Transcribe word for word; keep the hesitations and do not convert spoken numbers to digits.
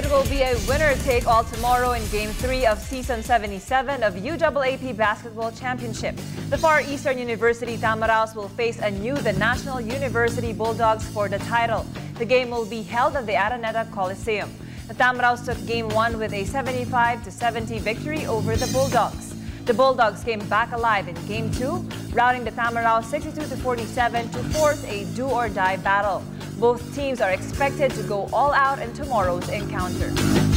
will be a winner-take-all tomorrow in Game three of Season seventy-seven of U A A P Basketball Championship. The Far Eastern University Tamaraos will face anew the National University Bulldogs for the title. The game will be held at the Araneta Coliseum. The Tamaraos took Game one with a seventy-five to seventy victory over the Bulldogs. The Bulldogs came back alive in Game two, routing the Tamaraos sixty-two to forty-seven to force a do-or-die battle. Both teams are expected to go all out in tomorrow's encounter.